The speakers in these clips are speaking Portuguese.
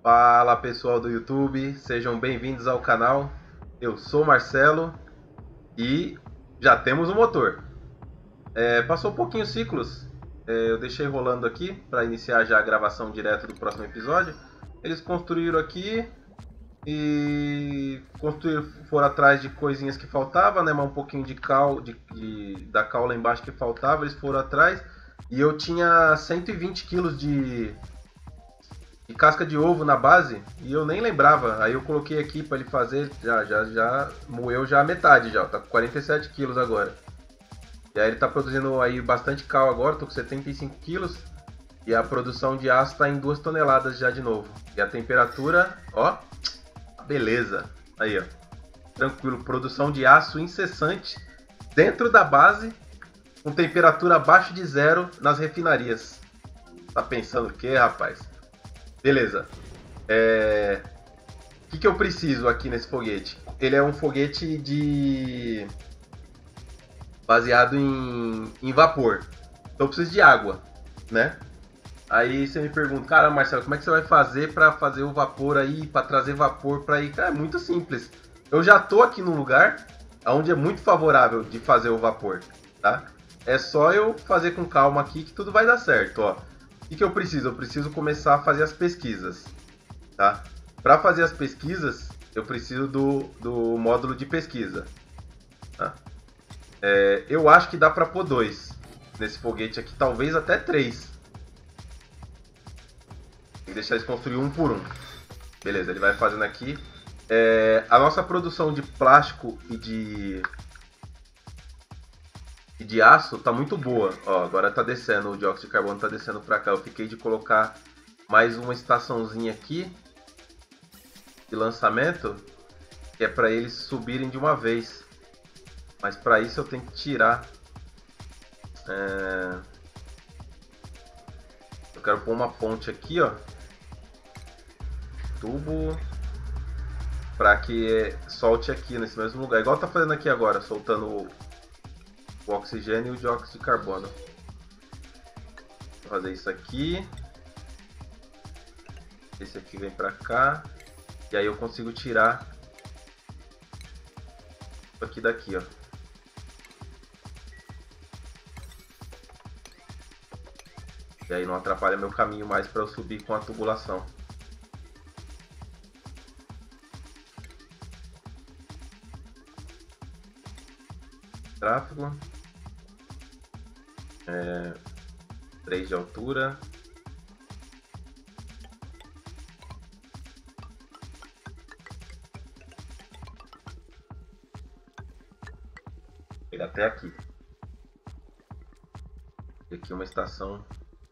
Fala pessoal do YouTube, sejam bem-vindos ao canal. Eu sou Marcelo e já temos o motor. Passou um pouquinho ciclos, eu deixei rolando aqui para iniciar já a gravação direto do próximo episódio. Eles construíram aqui e foram atrás de coisinhas que faltavam, né? Mas um pouquinho de cal, da cal lá embaixo que faltava, eles foram atrás. E eu tinha 120 quilos de casca de ovo na base e eu nem lembrava. Aí eu coloquei aqui para ele fazer, já moeu já a metade já, tá com 47 quilos agora. E aí ele tá produzindo aí bastante cal agora, tô com 75 quilos. E a produção de aço tá em 2 toneladas já de novo. E a temperatura, ó, beleza. Aí, ó, tranquilo, produção de aço incessante dentro da base, com temperatura abaixo de zero nas refinarias. Tá pensando o que, rapaz? Beleza. O que eu preciso aqui nesse foguete? Ele é um foguete baseado em vapor. Então eu preciso de água, né? Aí você me pergunta, cara, Marcelo, como é que você vai fazer para fazer o vapor aí, para trazer vapor para aí? Cara, é muito simples. Eu já tô aqui num lugar onde é muito favorável de fazer o vapor, tá? É só eu fazer com calma aqui que tudo vai dar certo, ó. O que eu preciso? Eu preciso começar a fazer as pesquisas, tá? Para fazer as pesquisas, eu preciso do módulo de pesquisa, tá? Eu acho que dá para pôr 2 nesse foguete aqui, talvez até 3. Tem que deixar eles construir um por um. Beleza, ele vai fazendo aqui. A nossa produção de plástico e de aço tá muito boa. Ó, agora tá descendo, o dióxido de carbono tá descendo para cá. Eu fiquei de colocar mais uma estaçãozinha aqui de lançamento, que é para eles subirem de uma vez. Mas para isso eu tenho que tirar. Eu quero pôr uma ponte aqui, ó. Tubo para que solte aqui nesse mesmo lugar, igual tá fazendo aqui agora, soltando o oxigênio e o dióxido de carbono. Vou fazer isso aqui. Esse aqui vem para cá. E aí eu consigo tirar isso aqui daqui, ó. E aí não atrapalha meu caminho mais para eu subir com a tubulação. Tráfego. 3 de altura. Vou pegar até aqui. E aqui uma estação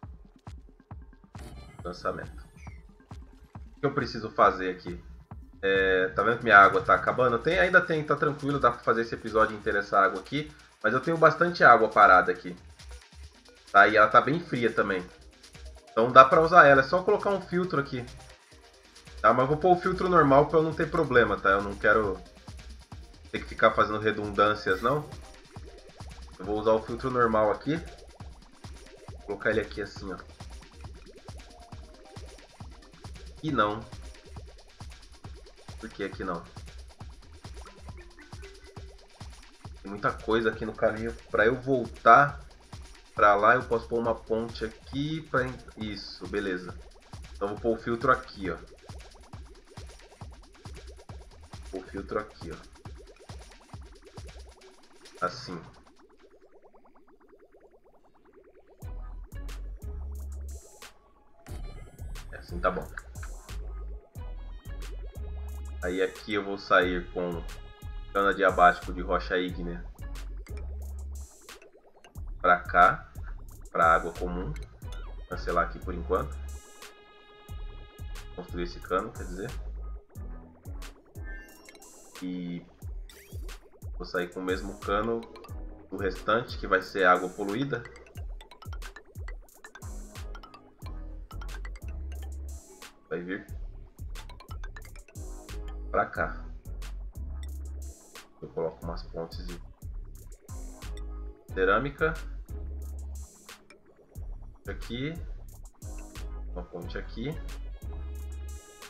de lançamento. O que eu preciso fazer aqui? Tá vendo que minha água tá acabando? Ainda tem, tá tranquilo, dá pra fazer esse episódio inteiro essa água aqui. Mas eu tenho bastante água parada aqui. Tá? E ela tá bem fria também. Então dá pra usar ela, é só colocar um filtro aqui. Tá? Mas eu vou pôr o filtro normal pra eu não ter problema, tá? Eu não quero ter que ficar fazendo redundâncias, não. Eu vou usar o filtro normal aqui. Vou colocar ele aqui assim, ó. E não. Por que aqui não? Tem muita coisa aqui no caminho. Para eu voltar para lá, eu posso pôr uma ponte aqui para isso, beleza. Então vou pôr o filtro aqui, ó. Vou pôr o filtro aqui, ó. Assim. Assim tá bom. Aí aqui eu vou sair com cana diabático de rocha ígnea para cá, para água comum. Vou cancelar aqui por enquanto. Construir esse cano, quer dizer. E vou sair com o mesmo cano do restante, que vai ser água poluída. Vai vir para cá. Eu coloco umas pontes de cerâmica aqui, uma ponte aqui,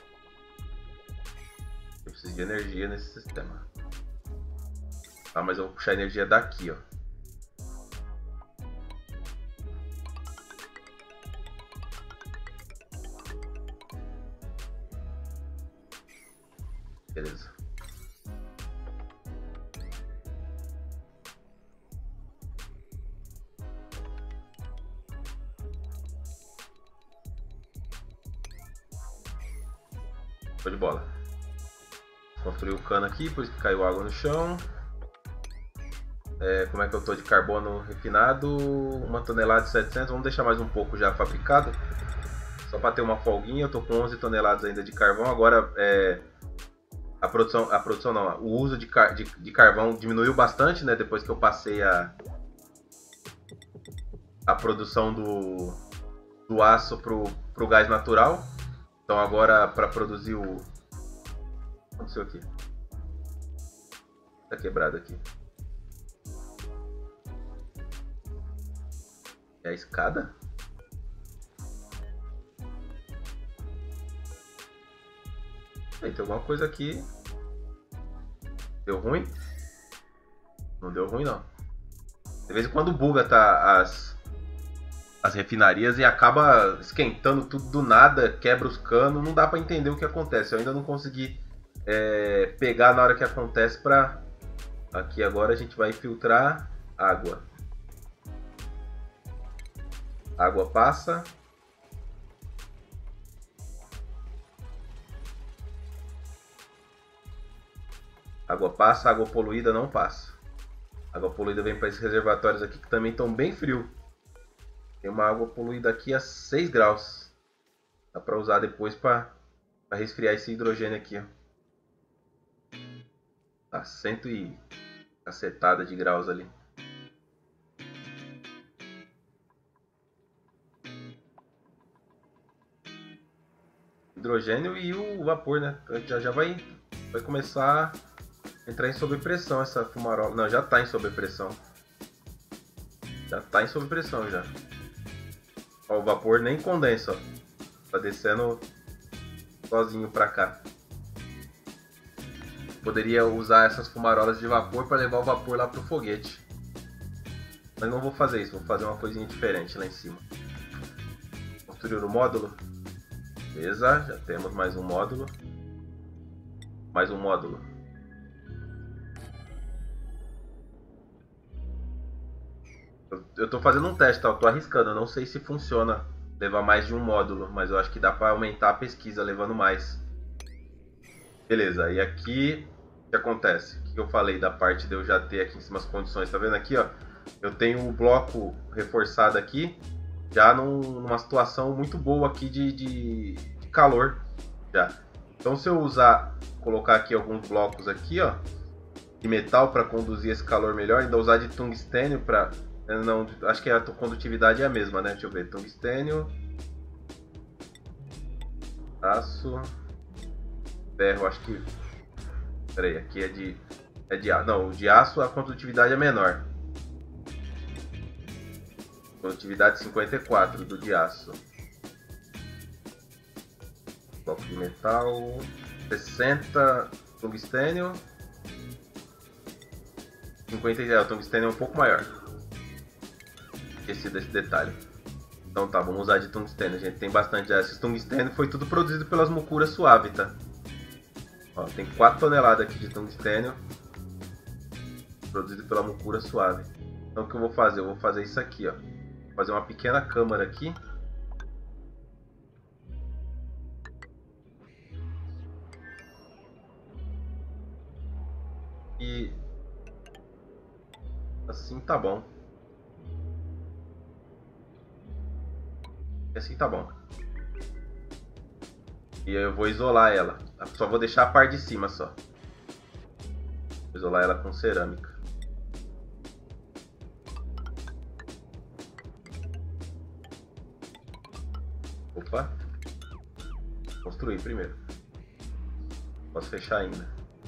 preciso de energia nesse sistema. Tá, mas eu vou puxar energia daqui, ó. Beleza. Show de bola. Construí o cano aqui, por isso que caiu água no chão. Como é que eu tô de carbono refinado? 1 tonelada e 700. Vamos deixar mais um pouco já fabricado. Só para ter uma folguinha. Eu tô com 11 toneladas ainda de carvão. Agora a produção não, o uso de carvão diminuiu bastante, né? Depois que eu passei a produção do aço pro gás natural. Então agora para produzir o... O que aconteceu aqui? Tá quebrado aqui. É a escada? Tem alguma coisa aqui. Deu ruim? Não deu ruim não. De vez em quando buga as refinarias e acaba esquentando tudo do nada, quebra os canos, não dá pra entender o que acontece. Eu ainda não consegui pegar na hora que acontece pra... Aqui agora a gente vai filtrar água. Água passa. Água passa, água poluída não passa. Água poluída vem para esses reservatórios aqui que também estão bem frios. Tem uma água poluída aqui a 6 graus. Dá para usar depois para resfriar esse hidrogênio aqui, ó. Tá 100 e cacetada de graus ali. Hidrogênio e o vapor, né? Já vai começar a entrar em sobrepressão essa fumarola. Não, já está em sobrepressão. Já está em sobrepressão já. Ó, o vapor nem condensa, ó. Tá descendo sozinho para cá. Poderia usar essas fumarolas de vapor para levar o vapor lá pro foguete. Mas não vou fazer isso, vou fazer uma coisinha diferente lá em cima. Construir o módulo. Beleza, já temos mais um módulo. Mais um módulo. Eu tô fazendo um teste, tá? Eu tô arriscando, eu não sei se funciona levar mais de um módulo, mas eu acho que dá para aumentar a pesquisa levando mais. Beleza, e aqui o que acontece? O que eu falei da parte de eu já ter aqui em cima as condições, tá vendo aqui, ó? Eu tenho o bloco reforçado aqui, já numa situação muito boa aqui de calor, já. Então se eu colocar aqui alguns blocos aqui, ó, de metal para conduzir esse calor melhor, ainda usar de tungstênio para... Não, acho que a condutividade é a mesma, né? Deixa eu ver, tungstênio, aço, ferro, acho que... Peraí, aqui é de aço. Não, o de aço a condutividade é menor. Condutividade 54 do de aço. Bloco de metal, 60 tungstênio, 50, o tungstênio é um pouco maior. Esqueci desse detalhe. Então tá, vamos usar de tungstênio. A gente tem bastante. Esse tungstênio foi tudo produzido pelas Mucuras Suave, tá? Ó, tem 4 toneladas aqui de tungstênio produzido pela Mucura Suave. Então o que eu vou fazer? Eu vou fazer isso aqui, ó. Vou fazer uma pequena câmara aqui. E assim tá bom. Assim tá bom. E eu vou isolar ela. Só vou deixar a parte de cima só. Vou isolar ela com cerâmica. Opa. Construir primeiro. Posso fechar ainda.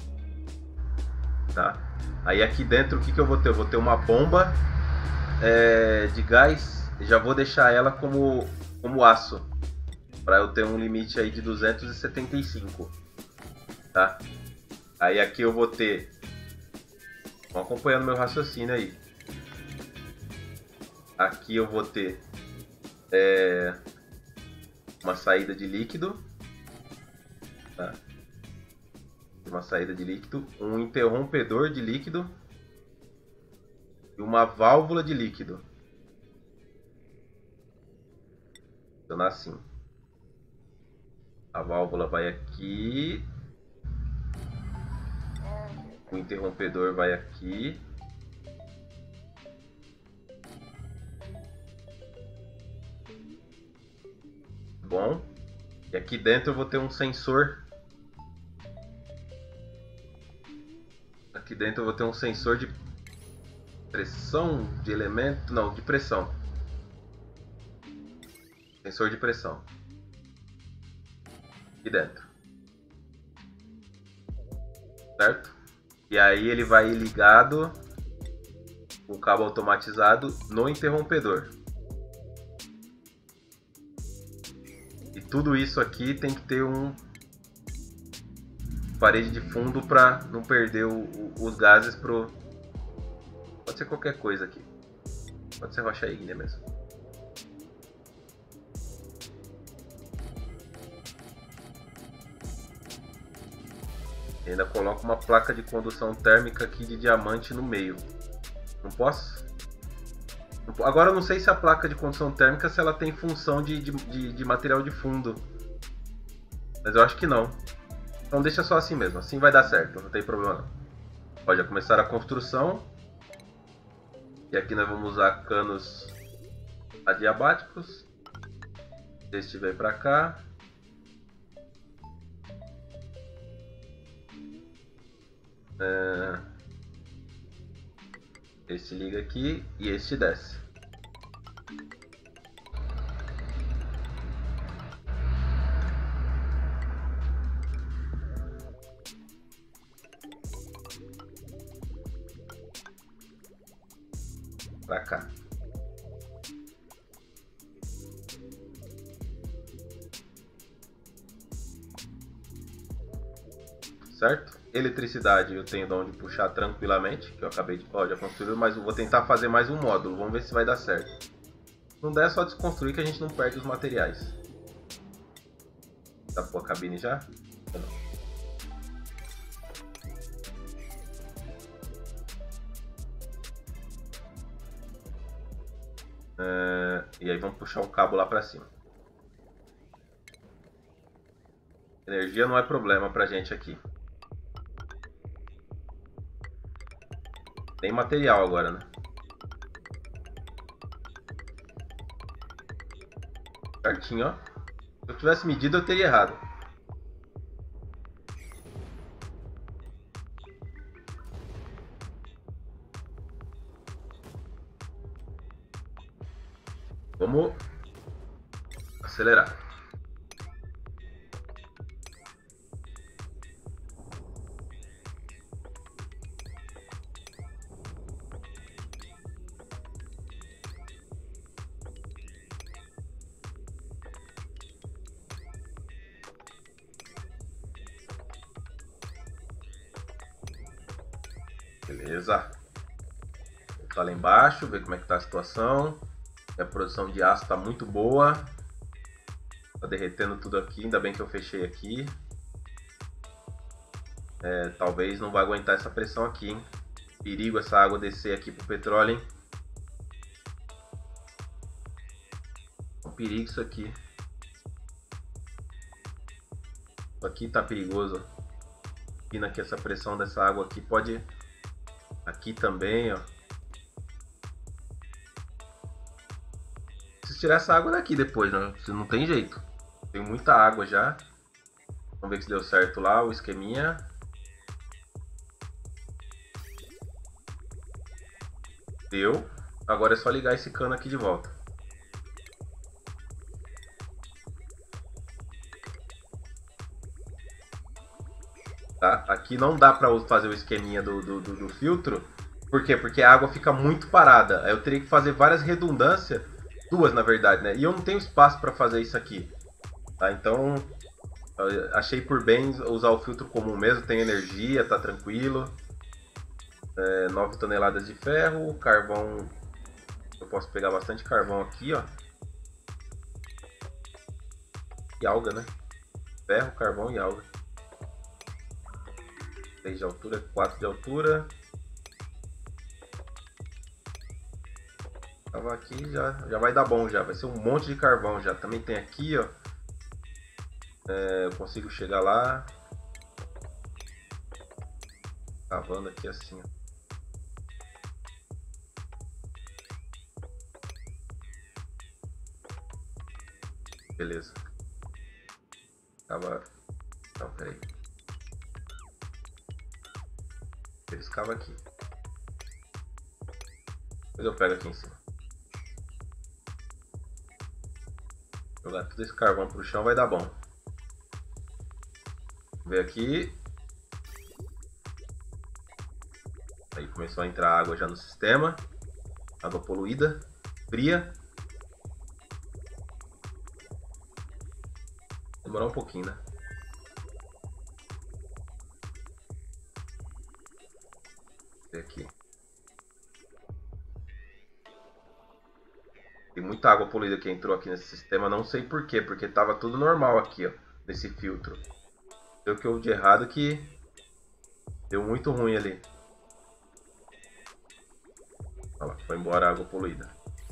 Tá. Aí aqui dentro o que eu vou ter? Eu vou ter uma bomba de gás. E já vou deixar ela como aço. Para eu ter um limite aí de 275. Tá? Aí aqui eu vou ter... Vão acompanhando meu raciocínio aí. Aqui eu vou ter uma saída de líquido. Tá? Uma saída de líquido. Um interrompedor de líquido. E uma válvula de líquido. Funciona assim. A válvula vai aqui. O interrompedor vai aqui. Bom. E aqui dentro eu vou ter um sensor. Aqui dentro eu vou ter um sensor de pressão, de elemento... Não, de pressão. Sensor de pressão. Aqui dentro. Certo? E aí ele vai ligado com o cabo automatizado no interrompedor. E tudo isso aqui tem que ter um parede de fundo para não perder os gases pro... Pode ser qualquer coisa aqui. Pode ser rocha ígnea mesmo. E ainda coloco uma placa de condução térmica aqui de diamante no meio. Não posso? Agora eu não sei se a placa de condução térmica se ela tem função de material de fundo. Mas eu acho que não. Então deixa só assim mesmo. Assim vai dar certo. Não tem problema não. Ó, já começaram a construção. E aqui nós vamos usar canos adiabáticos. Este vem para cá. Este liga aqui e este desce. Para cá. Certo? Eletricidade eu tenho de onde puxar tranquilamente, que eu acabei de... Ó, já construí, mas eu vou tentar fazer mais um módulo, vamos ver se vai dar certo. Se não der, é só desconstruir que a gente não perde os materiais. Tá, pô, a cabine já? Não. E aí vamos puxar um cabo lá pra cima. Energia não é problema pra gente aqui. Tem material agora, né? Certinho, ó. Se eu tivesse medido, eu teria errado. Vamos acelerar. Beleza. Vou voltar lá embaixo, ver como é que tá a situação. A produção de aço tá muito boa. Tá derretendo tudo aqui, ainda bem que eu fechei aqui. Talvez não vai aguentar essa pressão aqui, hein? Perigo essa água descer aqui pro petróleo, hein? É um perigo isso aqui. Isso aqui tá perigoso. Vindo aqui essa pressão dessa água aqui pode... Aqui também, ó. Preciso tirar essa água daqui depois, né? Não tem jeito. Tem muita água já. Vamos ver se deu certo lá o esqueminha. Deu. Agora é só ligar esse cano aqui de volta. Tá? Aqui não dá para fazer o esqueminha do filtro. Por quê? Porque a água fica muito parada. Aí eu teria que fazer várias redundâncias. Duas, na verdade, né? E eu não tenho espaço para fazer isso aqui. Tá? Então, Eu achei por bem usar o filtro comum mesmo, tem energia, tá tranquilo. 9 toneladas de ferro, carvão. Eu posso pegar bastante carvão aqui, ó. E alga, né? Ferro, carvão e alga. 3 de altura, 4 de altura. Cavar aqui já vai dar bom já. Vai ser um monte de carvão já. Também tem aqui, ó. Eu consigo chegar lá. Cavando aqui assim, ó. Beleza. Cava. Não, peraí. Eles cavam aqui. Depois eu pego aqui em cima. Jogar todo esse carvão pro chão vai dar bom. Vem aqui. Aí começou a entrar água já no sistema. Água poluída. Fria. Demorar um pouquinho, né? Vem aqui. Tem muita água poluída que entrou aqui nesse sistema. Não sei porquê, porque tava tudo normal aqui, ó. Nesse filtro. Deu que houve de errado que deu muito ruim ali. Olha lá, foi embora a água poluída.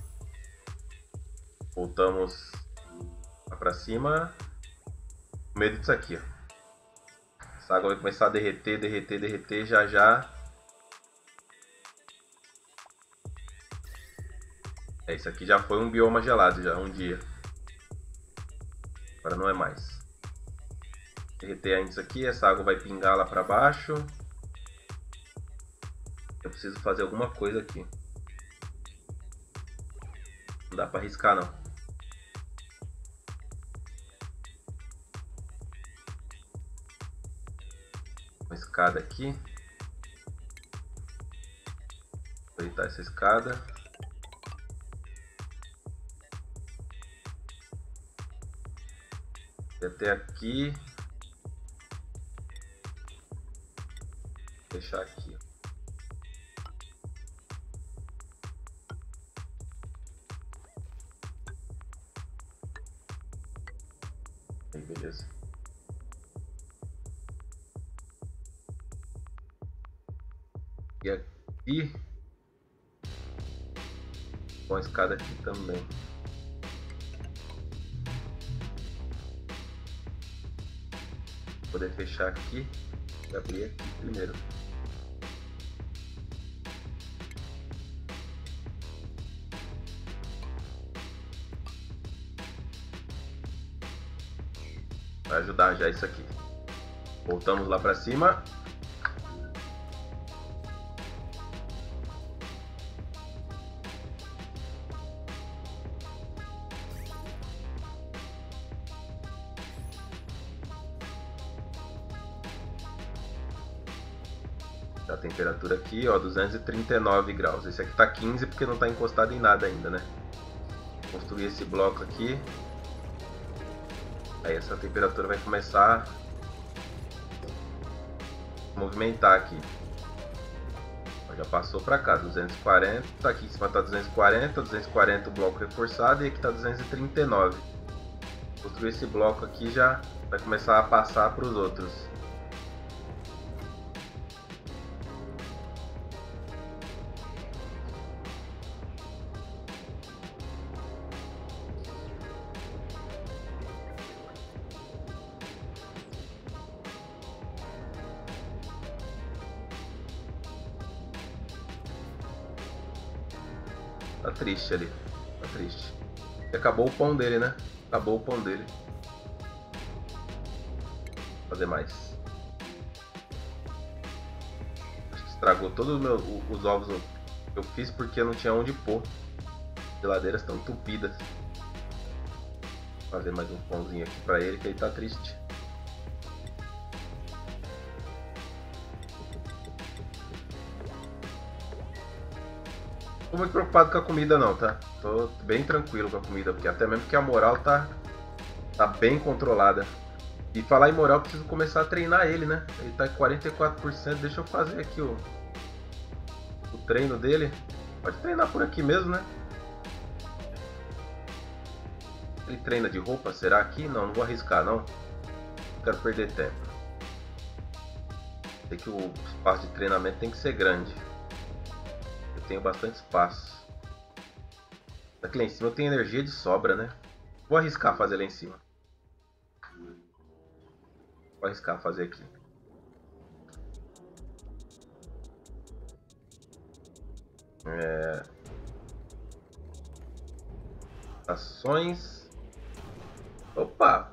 Voltamos lá pra cima. Com medo disso aqui, ó. Essa água vai começar a derreter, derreter, derreter já já. Isso aqui já foi um bioma gelado já, um dia. Agora não é mais. Derreter ainda isso aqui, essa água vai pingar lá pra baixo. Eu preciso fazer alguma coisa aqui. Não dá pra arriscar não. Uma escada aqui. Aproveitar essa escada. Até aqui. Fechar aqui. Aí, beleza. E aqui. Com a escada aqui também. Vou poder fechar aqui e abrir aqui primeiro. Vai ajudar já isso aqui. Voltamos lá pra cima. A temperatura aqui, ó, 239 graus. Esse aqui tá 15 porque não tá encostado em nada ainda, né? Vou construir esse bloco aqui. Aí essa temperatura vai começar a movimentar aqui. Ó, já passou pra cá, 240. Aqui em cima tá 240, 240 o bloco reforçado e aqui tá 239. Construir esse bloco aqui já vai começar a passar para os outros. Tá triste ali, tá triste. E acabou o pão dele, né? Acabou o pão dele. Vou fazer mais. Acho que estragou todos os ovos que eu fiz porque eu não tinha onde pôr. As geladeiras estão entupidas. Vou fazer mais um pãozinho aqui pra ele que ele tá triste. Não tô muito preocupado com a comida não, tá? Tô bem tranquilo com a comida, porque até mesmo que a moral tá bem controlada. E falar em moral, eu preciso começar a treinar ele, né? Ele tá em 44%. Deixa eu fazer aqui o treino dele. Pode treinar por aqui mesmo, né? Ele treina de roupa? Será aqui? Não, não vou arriscar, não. Não quero perder tempo. Sei que o espaço de treinamento tem que ser grande. Eu tenho bastante espaço. Aqui lá em cima eu tenho energia de sobra, né? Vou arriscar fazer lá em cima. Vou arriscar fazer aqui. Ações. Opa!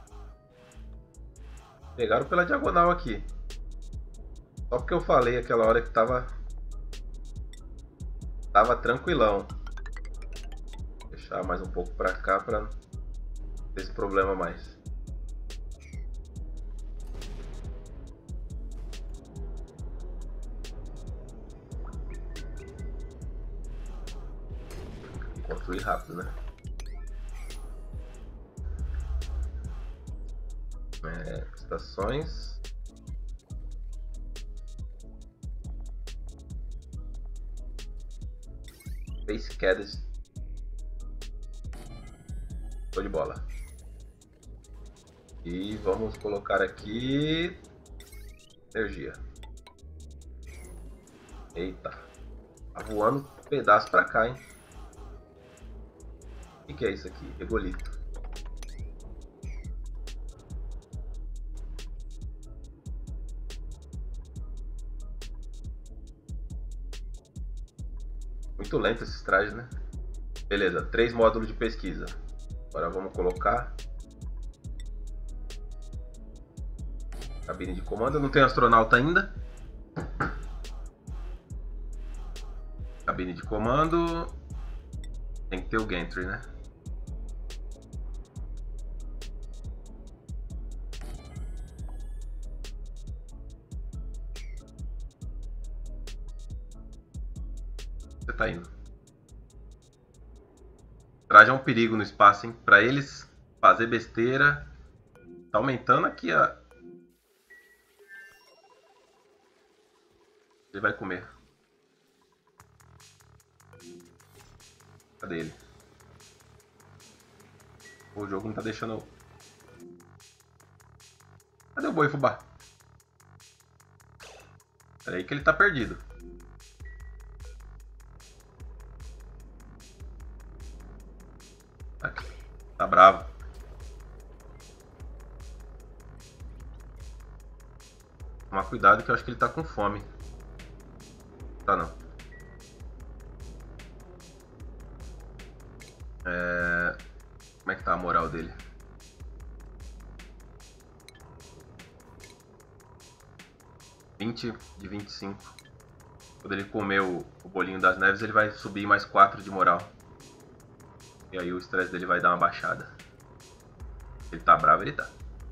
Pegaram pela diagonal aqui. Só porque eu falei aquela hora que tava tranquilão. Vou deixar mais um pouco pra cá pra não ter esse problema mais. Construir rápido, né? Estações. Space Cadets. Show de bola. E vamos colocar aqui energia. Eita. Tá voando um pedaço pra cá, hein? O que é isso aqui? Regolito. Muito lento esses trajes, né? Beleza, 3 módulos de pesquisa. Agora vamos colocar cabine de comando. Não tem astronauta ainda. Cabine de comando. Tem que ter o gantry, né? Você tá indo. Traje é um perigo no espaço, hein? Pra eles fazer besteira. Tá aumentando aqui a... Ele vai comer. Cadê ele? O jogo não tá deixando... Cadê o boi fubá? Pera aí que ele tá perdido. Aqui. Tá bravo. Tomar cuidado que eu acho que ele tá com fome. Tá não. Como é que tá a moral dele? de 25. Quando ele comer o bolinho das neves, ele vai subir mais 4 de moral. E aí o estresse dele vai dar uma baixada. Ele tá bravo, ele tá.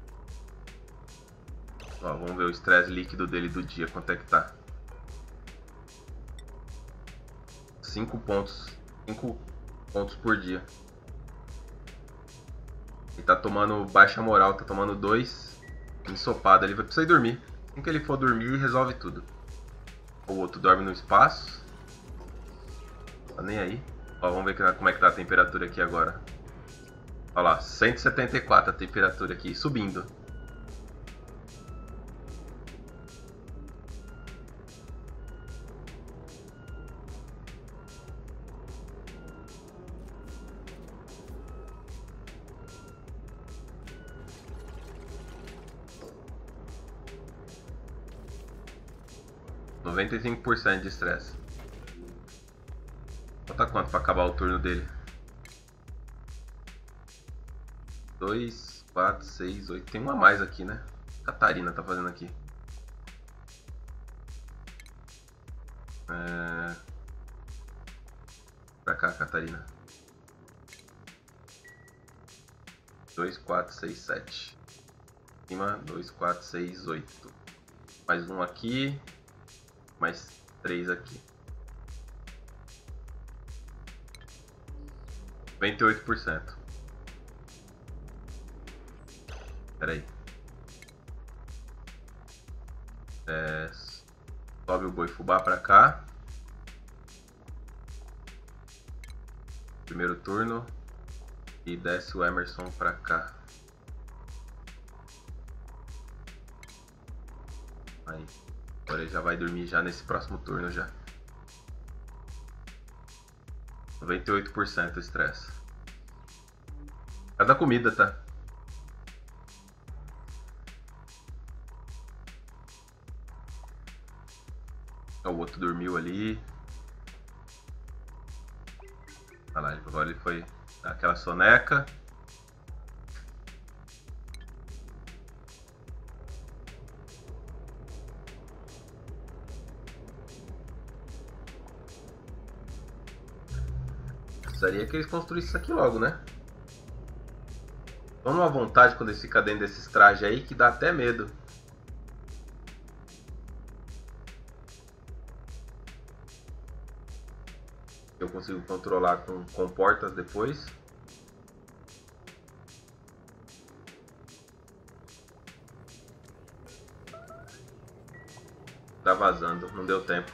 Ó, vamos ver o estresse líquido dele do dia, quanto é que tá. 5 pontos. 5 pontos por dia. Ele tá tomando baixa moral, tá tomando 2 ensopado. Ele vai precisar ir dormir. Assim que ele for dormir, resolve tudo. O outro dorme no espaço. Tá nem aí. Ó, vamos ver como é que tá a temperatura aqui agora. Olha lá, 174 a temperatura aqui, subindo. R$ 95% de estresse. Falta quanto pra acabar o turno dele? 2, 4, 6, 8. Tem uma a mais aqui, né? Catarina tá fazendo aqui. Pra cá, Catarina. 2, 4, 6, 7. Cima, 2, 4, 6, 8. Mais um aqui. Mais 3 aqui. 98%. Pera aí. Sobe o boi fubá pra cá. Primeiro turno. E desce o Emerson pra cá. Aí. Agora ele já vai dormir já nesse próximo turno já. 98% o estresse. É da comida, tá? O outro dormiu ali. Olha lá, agora ele foi dar aquela soneca. Precisaria que eles construíssem isso aqui logo, né? Tô numa vontade quando eles ficam dentro desses trajes aí que dá até medo. Eu consigo controlar com portas depois. Tá vazando, não deu tempo.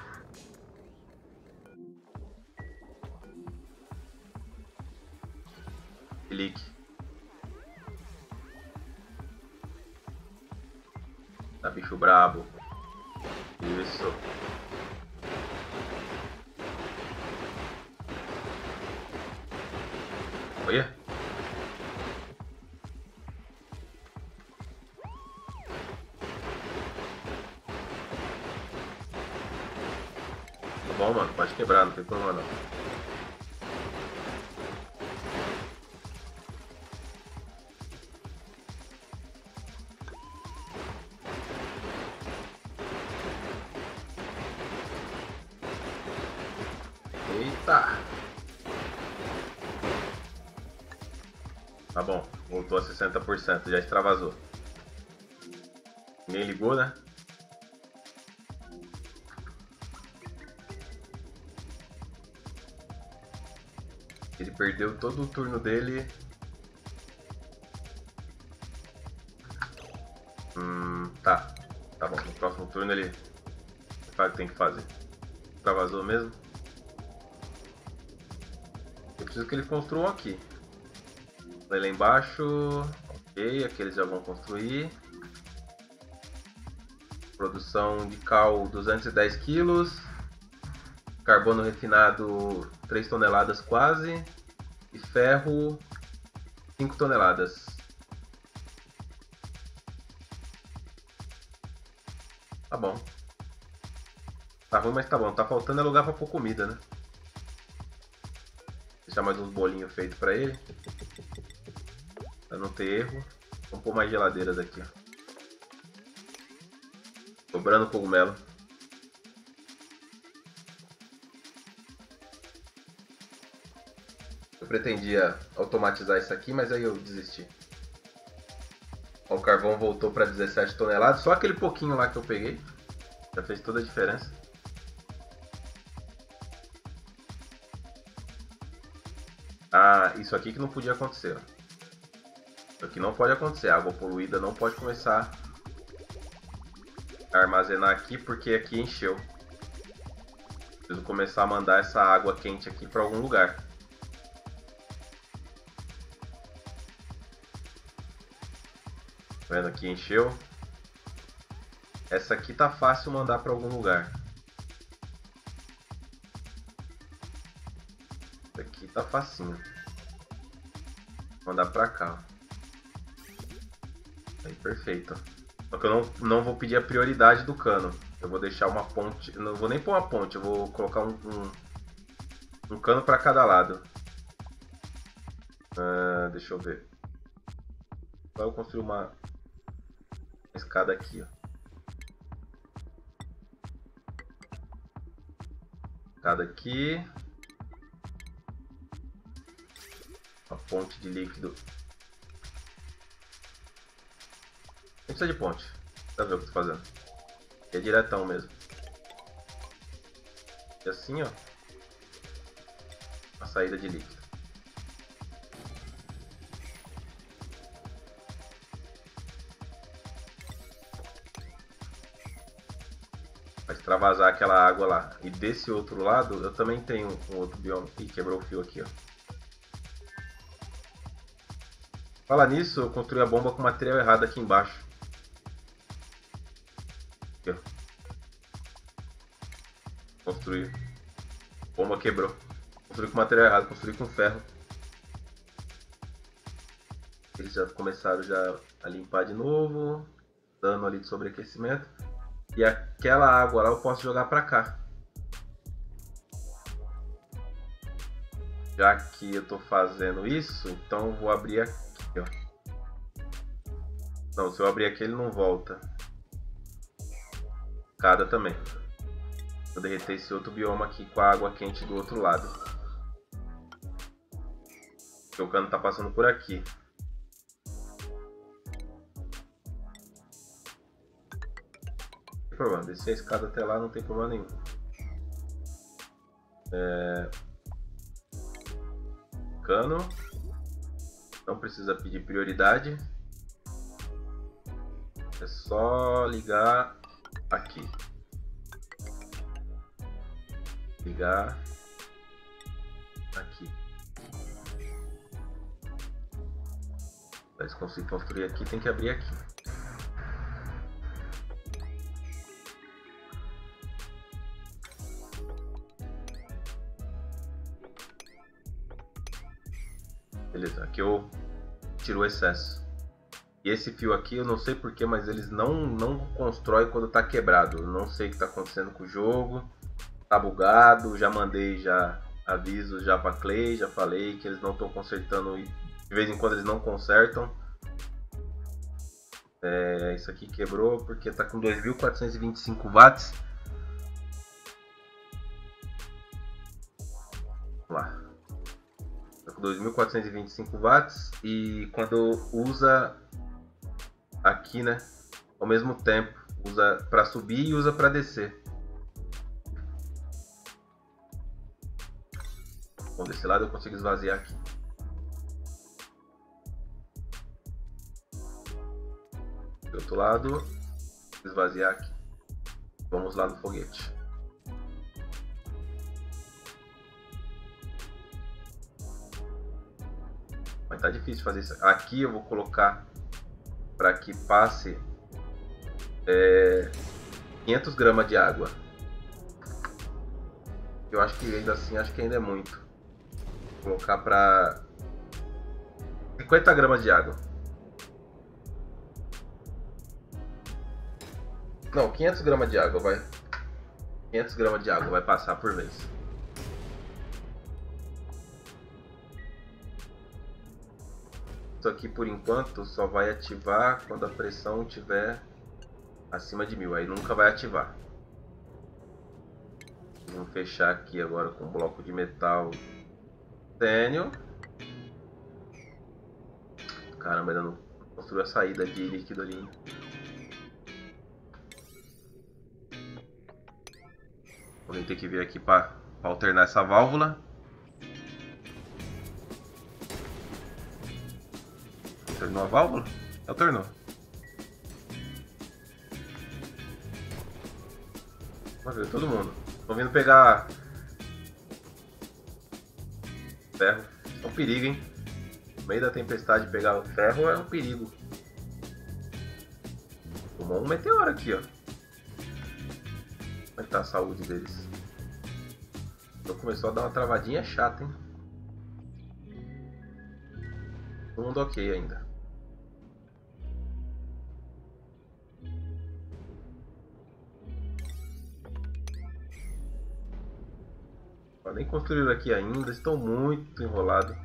Clique. Tá bicho brabo. Isso. Olha. Tá bom, mano. Pode quebrar, não tem problema não. Eita. Tá bom. Voltou a 60%. Já extravasou. Ninguém ligou, né? Ele perdeu todo o turno dele. Tá. Tá bom. No próximo turno ele faz o que tem que fazer. Extravasou mesmo. Eu preciso que ele construa aqui. Vai lá embaixo. Ok, aqui eles já vão construir. Produção de cal 210 kg. Carbono refinado 3 toneladas quase. E ferro 5 toneladas. Tá bom. Tá ruim, mas tá bom. Tá faltando é lugar pra pôr comida, né? Deixar mais uns bolinhos feitos pra ele. Pra não ter erro. Vamos pôr mais geladeiras aqui, ó. Sobrando cogumelo. Eu pretendia automatizar isso aqui, mas aí eu desisti. Ó, o carvão voltou para 17 toneladas. Só aquele pouquinho lá que eu peguei já fez toda a diferença. Ah, isso aqui que não podia acontecer. Ó. Isso aqui não pode acontecer. A água poluída não pode começar a armazenar aqui, porque aqui encheu. Preciso começar a mandar essa água quente aqui para algum lugar. Tá vendo aqui encheu? Essa aqui tá fácil mandar para algum lugar. Essa aqui tá facinho. Vou mandar para cá. Aí, perfeito. Só que eu não vou pedir a prioridade do cano. Eu vou deixar uma ponte. Não vou nem pôr uma ponte. Eu vou colocar um cano para cada lado. Deixa eu ver. Agora eu construir uma escada aqui, ó. Escada aqui. Uma ponte de líquido. Nem precisa de ponte. Pra ver o que eu tô fazendo. É diretão mesmo. E assim, ó. A saída de líquido. Vai extravasar aquela água lá. E desse outro lado, eu também tenho um outro bioma. Ih, quebrou o fio aqui, ó. Falar nisso, eu construí a bomba com material errado aqui embaixo. Aqui, ó. Construí. Bomba quebrou. Construí com material errado, construí com ferro. Eles já começaram já a limpar de novo. Dano ali de sobreaquecimento. E aquela água lá eu posso jogar pra cá. Já que eu tô fazendo isso, então eu vou abrir aqui, ó. Não, se eu abrir aqui ele não volta. Cada também. Vou derreter esse outro bioma aqui com a água quente do outro lado. Porque o cano tá passando por aqui. Não tem problema, descer a escada até lá não tem problema nenhum. Cano. Não precisa pedir prioridade. É só ligar aqui. Ligar aqui. Para eles conseguirem construir aqui, tem que abrir aqui. Beleza, aqui eu tiro o excesso. E esse fio aqui, eu não sei porquê, mas eles não constroem quando está quebrado. Eu não sei o que está acontecendo com o jogo. Tá bugado, já mandei avisos já para Clay, já falei que eles não estão consertando e de vez em quando eles não consertam. Isso aqui quebrou porque está com 2.425 watts. Vamos lá. Está com 2.425 watts e quando usa aqui, né, ao mesmo tempo, usa para subir e usa para descer. Bom, desse lado eu consigo esvaziar aqui. Do outro lado, esvaziar aqui. Vamos lá no foguete. Mas tá difícil fazer isso. Aqui eu vou colocar para que passe 500 gramas de água. Eu acho que ainda assim, acho que ainda é muito. Vou colocar para 50 gramas de água. Não, 500 gramas de água, vai. 500 gramas de água vai passar por vez. Isso aqui por enquanto só vai ativar quando a pressão estiver acima de 1000, aí nunca vai ativar. Vamos fechar aqui agora com um bloco de metal tênio. Caramba, ainda não construiu a saída de líquido ali. Vou ter que vir aqui para alternar essa válvula. Alternou a válvula? Alternou. Vamos ver, todo mundo. Estão vindo pegar ferro. É um perigo, hein? No meio da tempestade pegar o ferro é um perigo. Tomou um meteoro aqui, ó. Como é que tá a saúde deles? Então começou a dar uma travadinha chata, hein? Todo mundo ok ainda. Nem construíram aqui ainda, estão muito enrolados.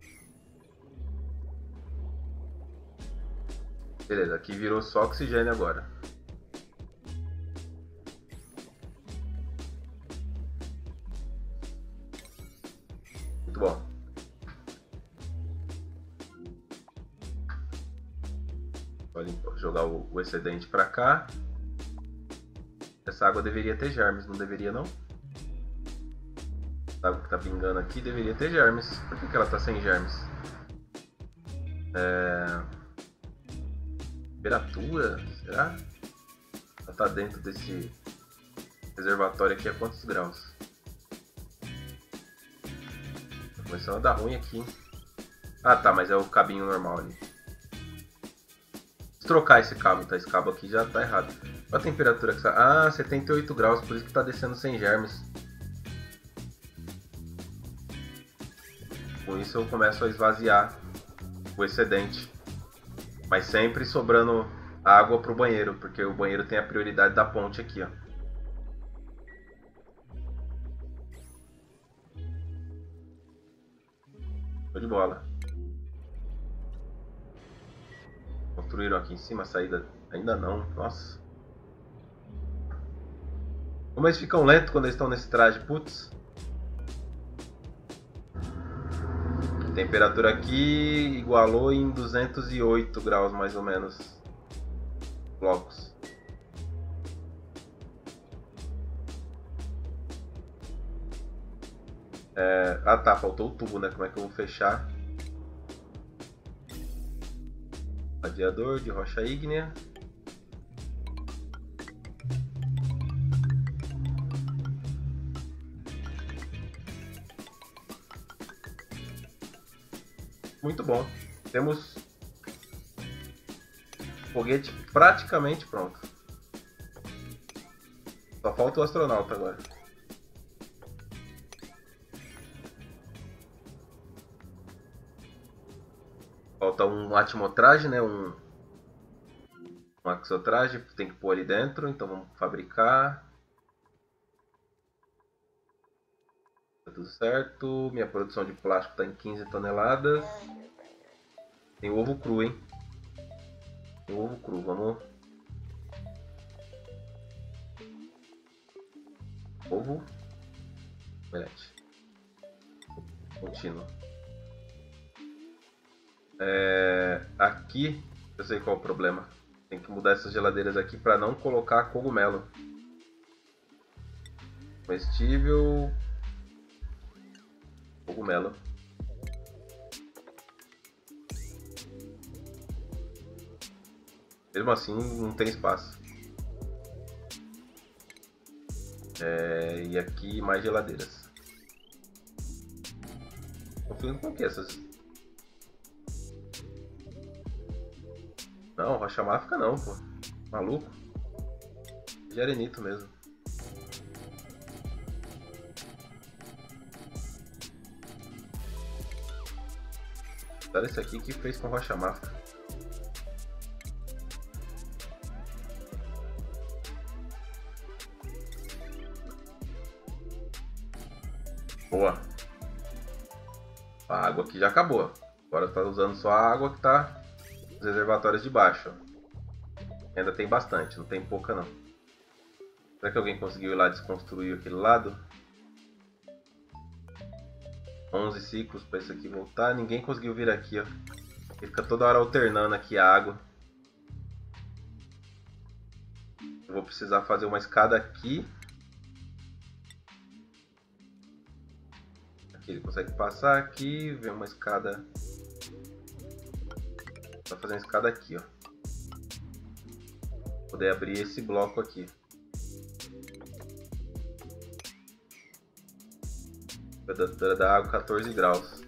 Beleza, aqui virou só oxigênio agora. Muito bom. Vou jogar o excedente para cá. Essa água deveria ter germes, não deveria não? A água que tá pingando aqui deveria ter germes. Por que ela tá sem germes? Temperatura? Será? Ela tá dentro desse Reservatório aqui é quantos graus? Tá começando a dar ruim aqui, hein? Ah tá, mas é o cabinho normal ali. Vou trocar esse cabo, tá? Esse cabo aqui já tá errado. Olha a temperatura que está. Ah, 78 graus, por isso que tá descendo sem germes. Com isso eu começo a esvaziar o excedente. Mas sempre sobrando água pro banheiro, porque o banheiro tem a prioridade da ponte aqui, ó. Show de bola. Construíram aqui em cima a saída? Ainda não, nossa. Como eles ficam lentos quando eles estão nesse traje, putz. A temperatura aqui igualou em 208 graus mais ou menos. Blocos. Ah tá, faltou o tubo, né? Como é que eu vou fechar? Radiador de rocha ígnea. Muito bom. Temos foguete praticamente pronto. Só falta o astronauta agora. Falta um atimotraje, né? Um axotraje, tem que pôr ali dentro, então vamos fabricar. Tá tudo certo. Minha produção de plástico está em 15 toneladas. Tem ovo cru, hein? Tem ovo cru, vamos. Ovo. Omelete. Contínuo. Aqui, eu sei qual é o problema. Tem que mudar essas geladeiras aqui para não colocar cogumelo. Comestível. Cogumelo. Mesmo assim, não tem espaço. E aqui mais geladeiras. Confio com o que essas? Não, rocha máfica não, pô. Maluco? Gerenito mesmo. Olha esse aqui que fez com rocha máfica. Boa. A água aqui já acabou. Agora tá usando só a água que tá nos reservatórios de baixo. Ainda tem bastante, não tem pouca não. Será que alguém conseguiu ir lá desconstruir aquele lado? 11 ciclos para isso aqui voltar. Ninguém conseguiu vir aqui, ó. Fica toda hora alternando aqui a água. Eu vou precisar fazer uma escada aqui. Aqui ele consegue passar aqui, ver uma escada. Vou fazer uma escada aqui, ó. Vou poder abrir esse bloco aqui. Temperatura da água 14 graus.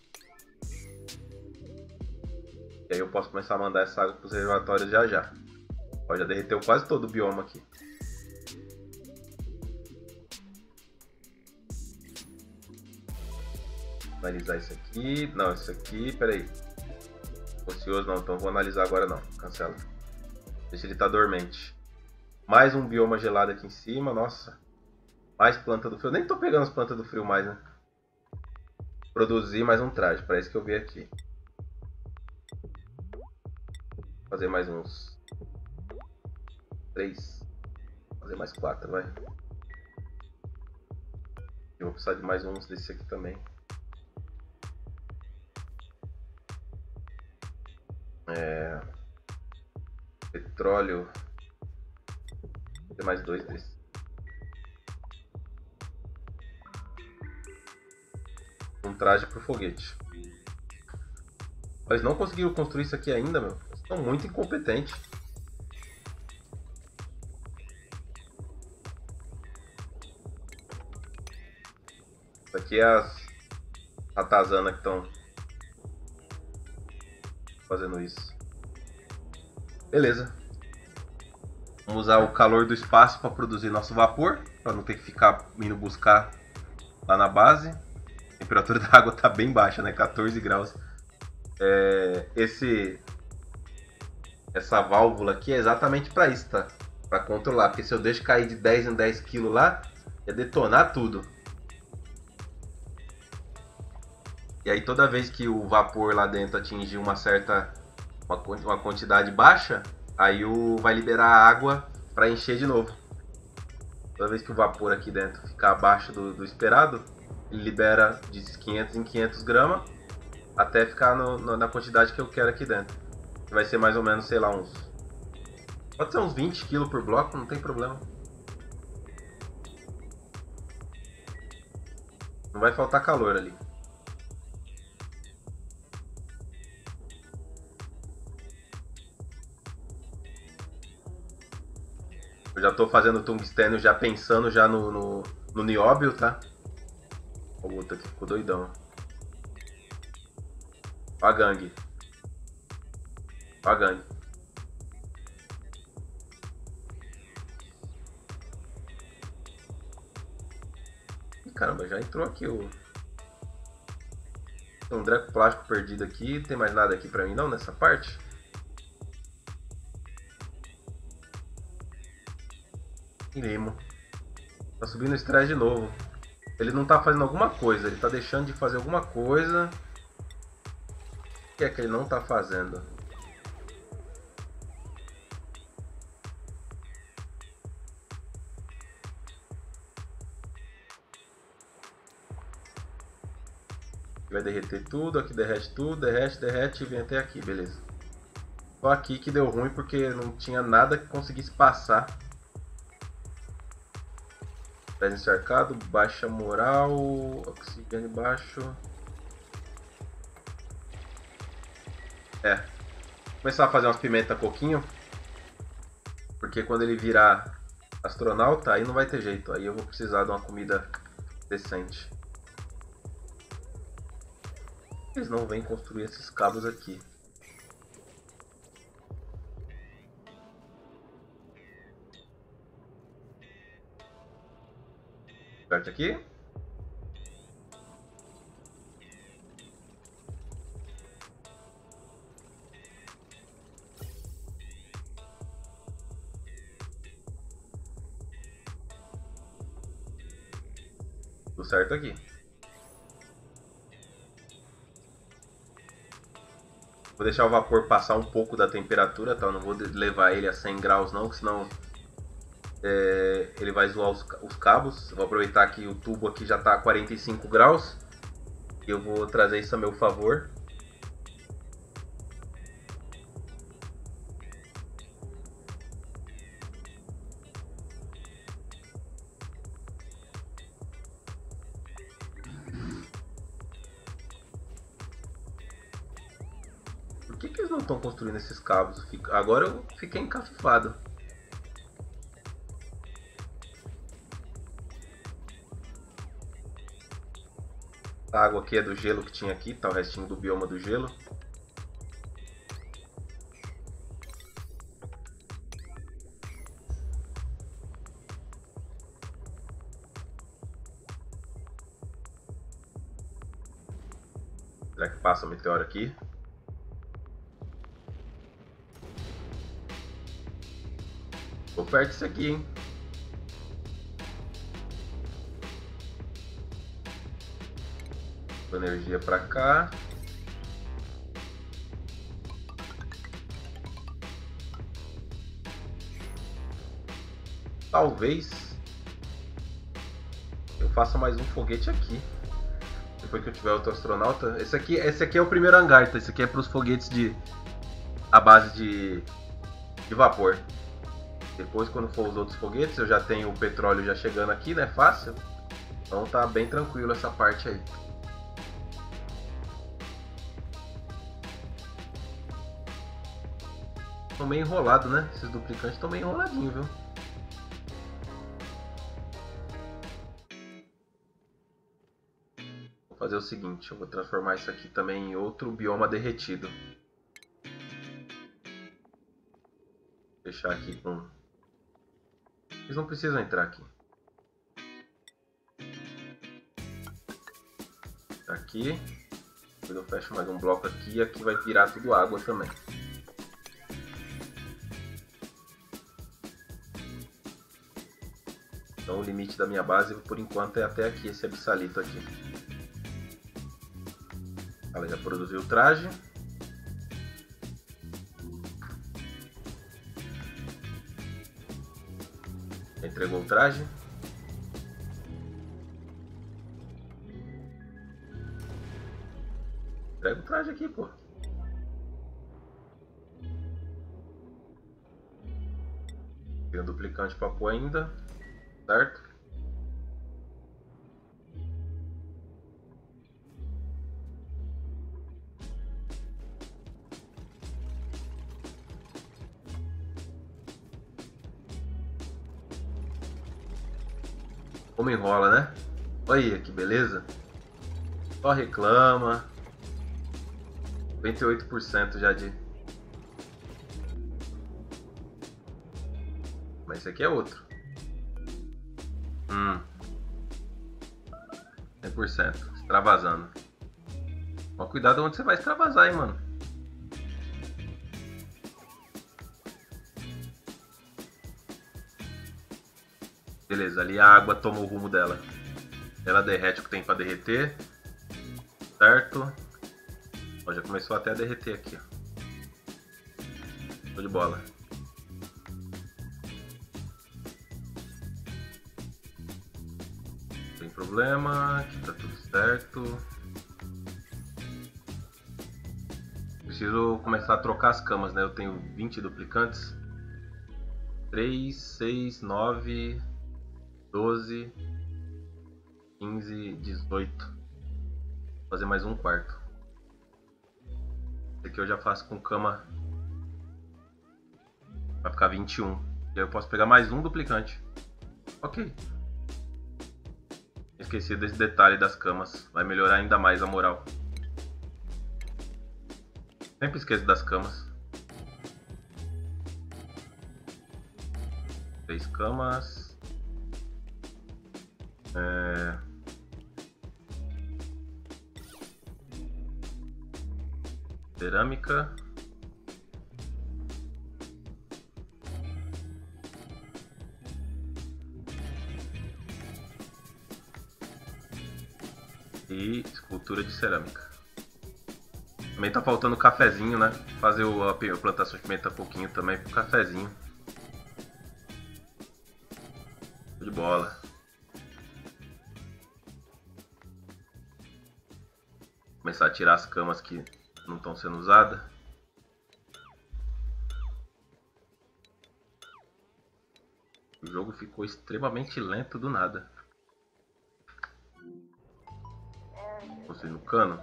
E aí eu posso começar a mandar essa água para os reservatórios já já. Ó, já derreteu quase todo o bioma aqui. Analisar isso aqui. Não, isso aqui, peraí. Ocioso não, então vou analisar agora não. Cancela. Deixa ele estar dormente. Mais um bioma gelado aqui em cima, nossa. Mais planta do frio. Nem tô pegando as plantas do frio mais, né? Produzir mais um traje, parece que eu vi aqui. Vou fazer mais uns 3. Vou fazer mais 4, vai. Eu vou precisar de mais uns desse aqui também. Petróleo. Vou ter mais 2 desses. Um traje pro foguete. Eles não conseguiram construir isso aqui ainda, meu. Eles estão muito incompetentes. Isso aqui é as ratazanas que estão fazendo isso. Beleza. Vamos usar o calor do espaço para produzir nosso vapor, para não ter que ficar indo buscar lá na base. A temperatura da água está bem baixa, né? 14 graus. Essa válvula aqui é exatamente para isso, tá? Para controlar, porque se eu deixo cair de 10 em 10 kg lá, ia detonar tudo. E aí toda vez que o vapor lá dentro atingir uma quantidade baixa, aí vai liberar a água para encher de novo. Toda vez que o vapor aqui dentro ficar abaixo do esperado, ele libera de 500 em 500 gramas até ficar na quantidade que eu quero aqui dentro. Que vai ser mais ou menos, sei lá, pode ser uns 20 kg por bloco, não tem problema. Não vai faltar calor ali. Eu já estou fazendo tungstênio já pensando já no nióbio, tá? O outro aqui ficou doidão. Ó a gangue. Ó a gangue. Ih, caramba, já entrou aqui o... Tem um dreco plástico perdido aqui. Tem mais nada aqui pra mim não nessa parte? Limo. Tá subindo o estresse de novo. Ele não tá fazendo alguma coisa. Ele tá deixando de fazer alguma coisa. O que é que ele não tá fazendo? Vai derreter tudo. Aqui derrete tudo. Derrete e vem até aqui. Beleza. Só aqui que deu ruim porque não tinha nada que conseguisse passar. Pés encharcado, baixa moral, oxigênio baixo. Começar a fazer umas pimenta coquinho. Porque quando ele virar astronauta, aí não vai ter jeito. Aí eu vou precisar de uma comida decente. Eles não vêm construir esses cabos aqui. Aperte aqui. Tudo certo aqui. Vou deixar o vapor passar um pouco da temperatura, tá? Eu não vou levar ele a 100 graus não, senão ele vai zoar os cabos. Eu vou aproveitar que o tubo aqui já está a 45 graus e eu vou trazer isso a meu favor. Por que eles não estão construindo esses cabos? Agora eu fiquei encafifado. A água aqui é do gelo que tinha aqui, tá o restinho do bioma do gelo. Será que passa o meteoro aqui? Tô perto disso aqui, hein? Energia pra cá. Talvez eu faça mais um foguete aqui. Depois que eu tiver outro astronauta. Esse aqui é o primeiro hangar, tá? Esse aqui é para os foguetes a base de vapor. Depois, quando for os outros foguetes, eu já tenho o petróleo já chegando aqui, né? Fácil. Então tá bem tranquilo essa parte aí. Estão meio enrolados, né? Esses duplicantes estão meio enroladinhos, viu? fazer o seguinte, eu vou transformar isso aqui também em outro bioma derretido. Fechar aqui com... Eles não precisam entrar aqui. Aqui. Depois eu fecho mais um bloco aqui e aqui vai virar tudo água também. Então o limite da minha base por enquanto é até aqui, esse abissalito aqui. Ela já produziu o traje. Já entregou o traje. Entrega o traje aqui, pô. Tem um duplicante pra pôr ainda. Certo? Como enrola, né? Olha aí, que beleza. Só reclama. 98% já de... Mas esse aqui é outro. 100%. Extravasando. Mas cuidado onde você vai extravasar, hein, mano. Beleza, ali a água toma o rumo dela. Ela derrete o que tem pra derreter. Certo? Ó, já começou até a derreter aqui, ó. Show de bola. Não tem problema, aqui tá tudo certo. Preciso começar a trocar as camas, né? Eu tenho 20 duplicantes. 3, 6, 9, 12, 15, 18. Vou fazer mais um quarto. Esse aqui eu já faço com cama. Vai ficar 21. E aí eu posso pegar mais um duplicante. Ok. Esqueci desse detalhe das camas. Vai melhorar ainda mais a moral. Sempre esqueço das camas. 3 camas. Cerâmica. E escultura de cerâmica. Também tá faltando cafezinho, né? Fazer a plantação de pimenta pouquinho também pro cafezinho. Show de bola. Começar a tirar as camas que não estão sendo usadas. O jogo ficou extremamente lento do nada. Você no cano.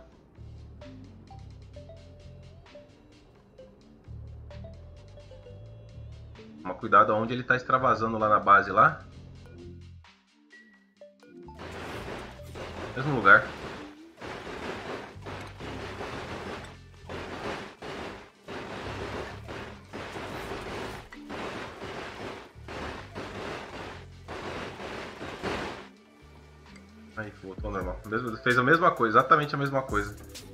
Toma cuidado aonde ele está extravasando lá na base lá. Mesmo lugar. Aí voltou ao normal. Fez a mesma coisa, exatamente a mesma coisa.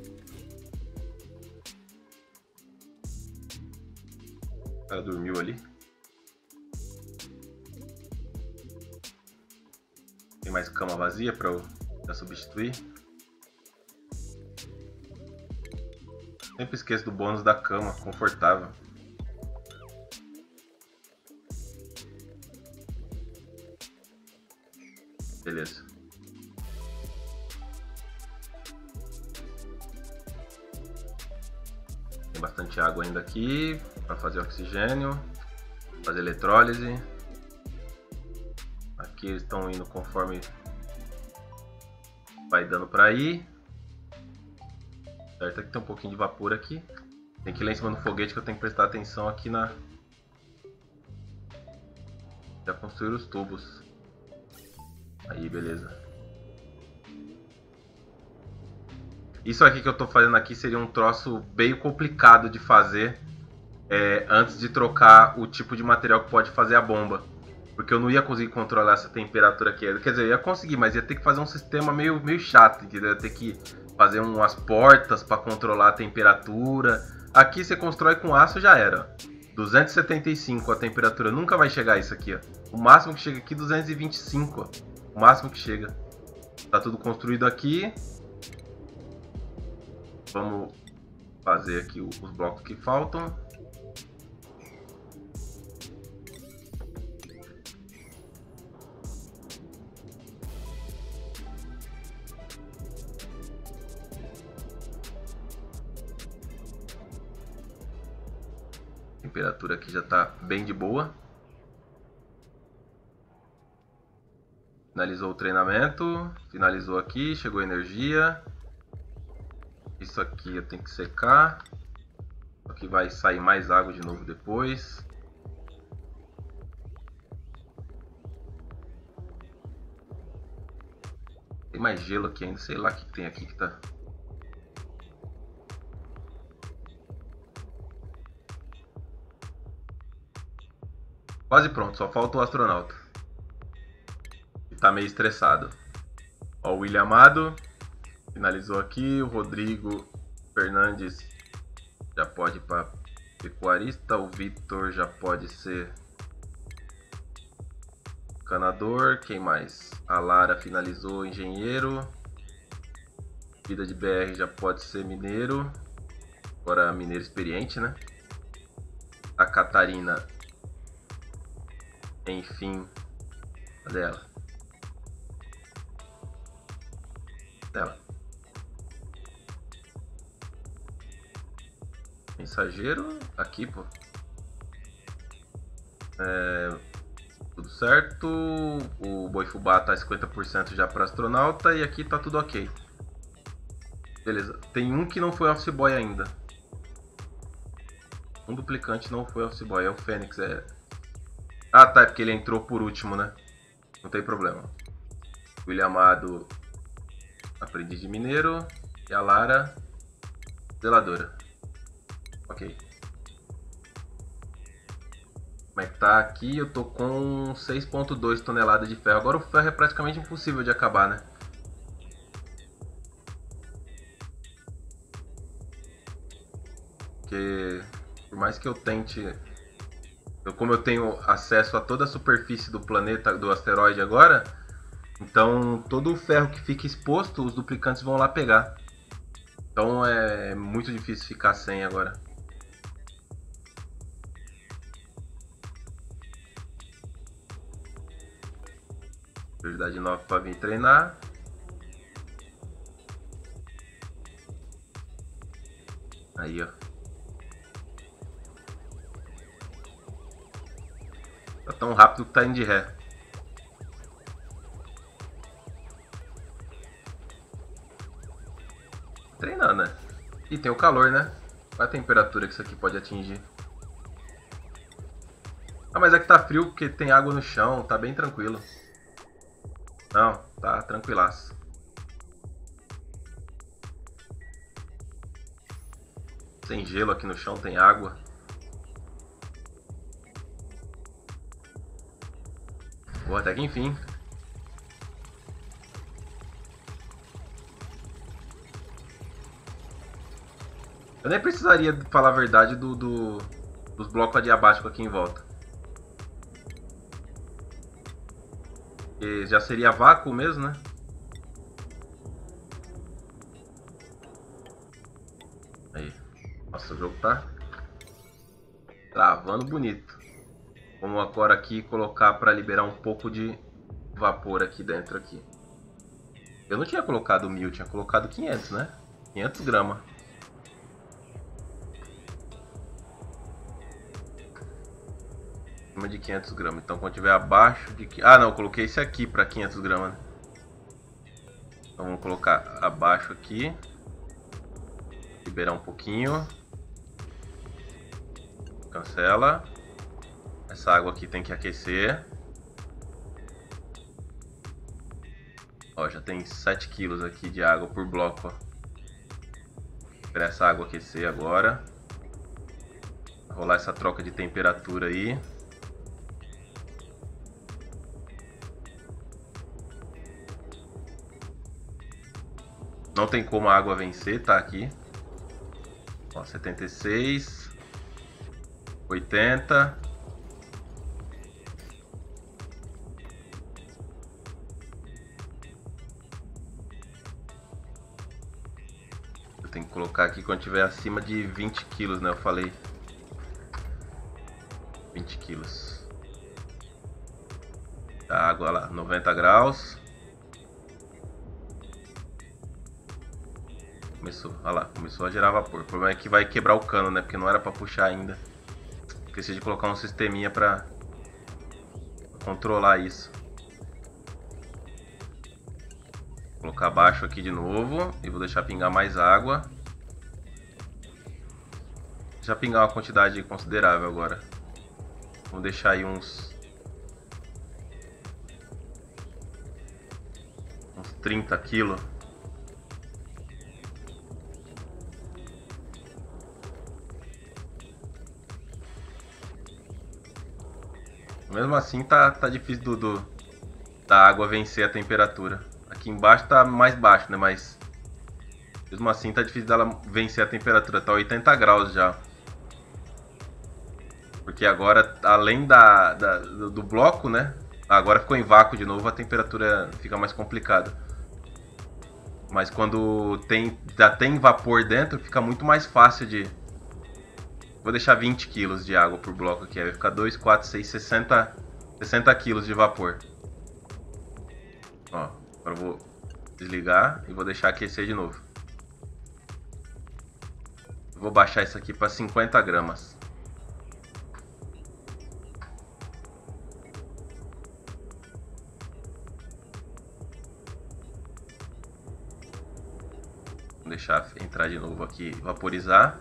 O cara dormiu ali. Tem mais cama vazia para eu substituir. Sempre esqueço do bônus da cama, confortável. Beleza. Tem bastante água ainda aqui para fazer oxigênio, fazer eletrólise. Aqui eles estão indo conforme vai dando para ir. Certo, aqui tem um pouquinho de vapor aqui. Tem que ir lá em cima do foguete que eu tenho que prestar atenção aqui na... Já construir os tubos. Aí, beleza. Isso aqui que eu tô fazendo aqui seria um troço bem complicado de fazer antes de trocar o tipo de material que pode fazer a bomba. Porque eu não ia conseguir controlar essa temperatura aqui. Quer dizer, eu ia conseguir, mas ia ter que fazer um sistema meio chato, entendeu? Ia ter que fazer umas portas para controlar a temperatura. Aqui você constrói com aço, já era. 275 a temperatura, nunca vai chegar a isso aqui, ó. O máximo que chega aqui é 225, ó. O máximo que chega. Tá tudo construído aqui. Vamos fazer aqui os blocos que faltam. A temperatura aqui já está bem de boa. Finalizou o treinamento. Finalizou aqui, chegou a energia. Isso aqui eu tenho que secar. Aqui vai sair mais água de novo depois. Tem mais gelo aqui ainda, sei lá o que tem aqui que tá... Quase pronto, só falta o astronauta. E tá meio estressado. Ó, o William Amado finalizou aqui. O Rodrigo Fernandes já pode ir para pecuarista. O Vitor já pode ser canador. Quem mais? A Lara finalizou engenheiro. Vida de BR já pode ser mineiro. Agora mineiro experiente, né? A Catarina, enfim, cadê ela? Ela. Mensageiro, aqui, pô. Tudo certo. O Boifubá tá 50% já para astronauta e aqui tá tudo ok. Beleza. Tem um que não foi office boy ainda. Um duplicante não foi office boy, é o Fênix, Ah, tá, é porque ele entrou por último, né? Não tem problema. William Amado, aprendiz de mineiro. E a Lara, zeladora. Ok. Como é que tá aqui? Eu tô com 6,2 toneladas de ferro. Agora o ferro é praticamente impossível de acabar, né? Porque por mais que eu tente... Como eu tenho acesso a toda a superfície do planeta, do asteroide agora, então todo o ferro que fica exposto, os duplicantes vão lá pegar. Então é muito difícil ficar sem agora. Prioridade 9 para vir treinar. Aí, ó. Tá tão rápido que tá indo de ré. Treinando, né? E tem o calor, né? Qual a temperatura que isso aqui pode atingir? Ah, mas aqui tá frio porque tem água no chão, tá bem tranquilo. Não, tá tranquilaço. Tem gelo aqui no chão, tem água. Boa, até que enfim. Eu nem precisaria falar a verdade dos blocos adiabáticos aqui em volta. Porque já seria vácuo mesmo, né? Aí. Nossa, o jogo tá travando bonito. Vamos agora aqui colocar para liberar um pouco de vapor aqui dentro aqui. Eu não tinha colocado 1000, tinha colocado 500, né? 500 gramas. Acima de 500 gramas. Então quando tiver abaixo de... Ah, não, eu coloquei esse aqui para 500 gramas, né? Então vamos colocar abaixo aqui. Liberar um pouquinho. Cancela. Essa água aqui tem que aquecer. Ó, já tem 7 quilos aqui de água por bloco, ó. Esperar essa água aquecer agora. Rolar essa troca de temperatura aí. Não tem como a água vencer, tá aqui. Ó, 76, 80. Eu tenho que colocar aqui quando tiver acima de 20 quilos, né? Eu falei 20 quilos. A água lá, 90 graus. Começou, olha lá, começou a gerar vapor. O problema é que vai quebrar o cano, né? Porque não era pra puxar ainda. Esqueci de colocar um sisteminha pra controlar isso. Vou colocar abaixo aqui de novo e vou deixar pingar mais água. Já pingar uma quantidade considerável agora. Vamos deixar aí uns 30 quilos. Mesmo assim tá difícil da água vencer a temperatura. Aqui embaixo tá mais baixo, né? Mas mesmo assim tá difícil dela vencer a temperatura. Tá 80 graus já. Porque agora, além do bloco, né? Agora ficou em vácuo de novo, a temperatura fica mais complicada. Mas quando já tem vapor dentro, fica muito mais fácil de... Vou deixar 20 quilos de água por bloco aqui. Vai ficar 2, 4, 6, 60 quilos de vapor. Ó, agora eu vou desligar e vou deixar aquecer de novo. Vou baixar isso aqui para 50 gramas. Vou deixar entrar de novo aqui, vaporizar.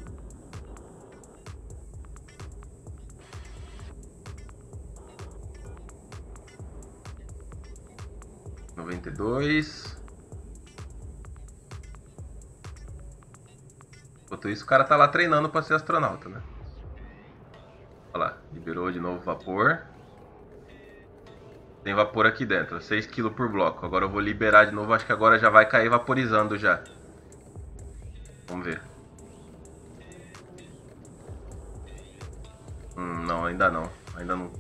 Enquanto isso, o cara tá lá treinando para ser astronauta, né? Olha lá, liberou de novo vapor. Tem vapor aqui dentro, 6 kg por bloco. Agora eu vou liberar de novo, acho que agora já vai cair vaporizando já. Vamos ver. Não, ainda não. Ainda não.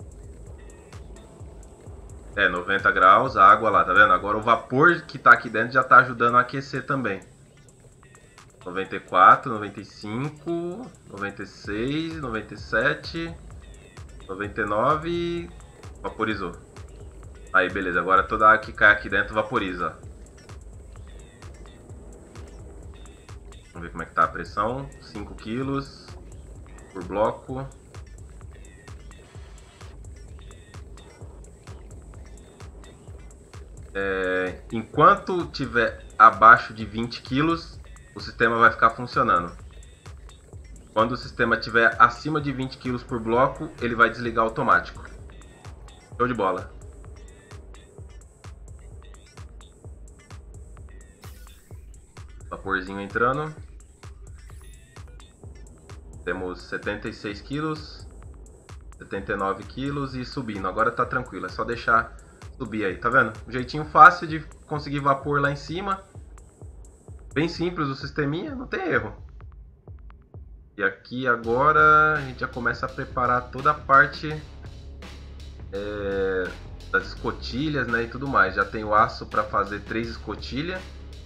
É, 90 graus, a água lá, tá vendo? Agora o vapor que tá aqui dentro já tá ajudando a aquecer também. 94, 95, 96, 97, 99, vaporizou. Aí, beleza, agora toda a água que cai aqui dentro vaporiza. Vamos ver como é que tá a pressão. 5 quilos por bloco. Enquanto tiver abaixo de 20 quilos, o sistema vai ficar funcionando. Quando o sistema estiver acima de 20 quilos por bloco, ele vai desligar automático. Show de bola. Vaporzinho entrando. Temos 76 quilos, 79 quilos e subindo. Agora tá tranquilo, é só deixar subir aí, tá vendo? Um jeitinho fácil de conseguir vapor lá em cima. Bem simples o sisteminha, não tem erro. E aqui agora a gente já começa a preparar toda a parte das escotilhas, né, e tudo mais. Já tem o aço para fazer 3 escotilhas.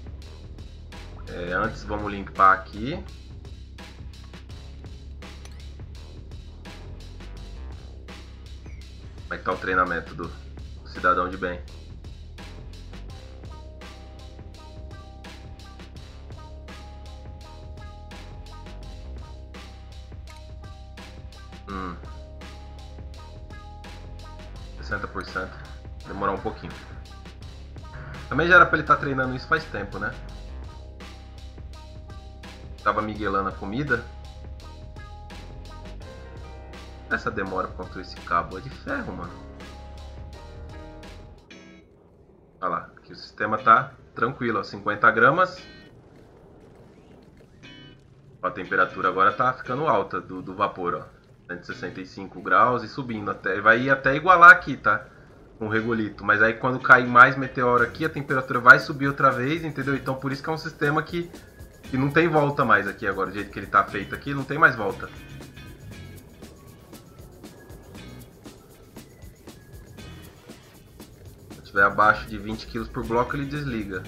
Antes vamos limpar aqui. Como é que tá o treinamento do cidadão de bem? Hum. 60%. Demorar um pouquinho. Também já era pra ele estar treinando isso faz tempo, né? Tava miguelando a comida. Essa demora pra construir esse cabo é de ferro, mano. Olha lá, aqui o sistema tá tranquilo, ó, 50 gramas. A temperatura agora tá ficando alta do vapor, ó. 165 graus e subindo até, vai ir até igualar aqui, tá? Com o regolito, mas aí quando cair mais meteoro aqui, a temperatura vai subir outra vez, entendeu? Então por isso que é um sistema que não tem volta mais aqui agora, do jeito que ele tá feito aqui, não tem mais volta. Se estiver abaixo de 20 kg por bloco, ele desliga.